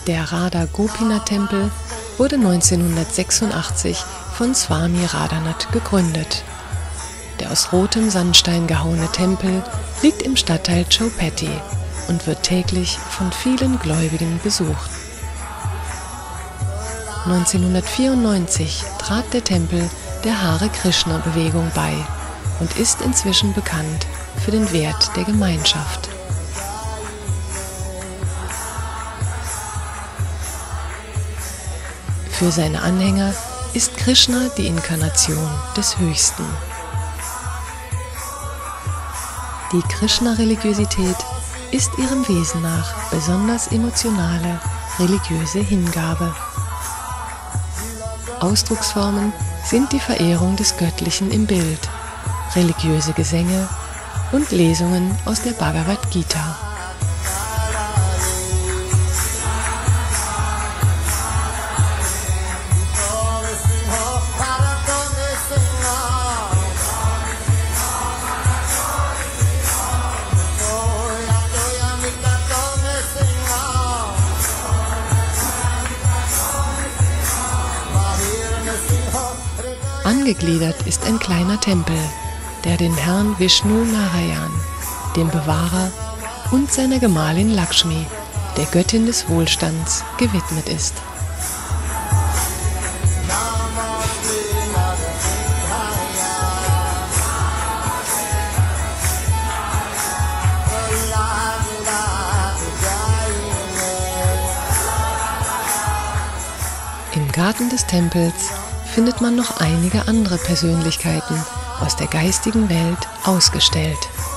Der Radha Gopinath Tempel wurde 1986 von Swami Radhanath gegründet. Der aus rotem Sandstein gehauene Tempel liegt im Stadtteil Chowpatty und wird täglich von vielen Gläubigen besucht. 1994 trat der Tempel der Hare Krishna Bewegung bei und ist inzwischen bekannt für den Wert der Gemeinschaft. Für seine Anhänger ist Krishna die Inkarnation des Höchsten. Die Krishna-Religiosität ist ihrem Wesen nach besonders emotionale, religiöse Hingabe. Ausdrucksformen sind die Verehrung des Göttlichen im Bild, religiöse Gesänge und Lesungen aus der Bhagavad Gita. Angegliedert ist ein kleiner Tempel, der den Herrn Vishnu Narayan, dem Bewahrer, und seiner Gemahlin Lakshmi, der Göttin des Wohlstands, gewidmet ist. Im Garten des Tempels findet man noch einige andere Persönlichkeiten aus der geistigen Welt ausgestellt.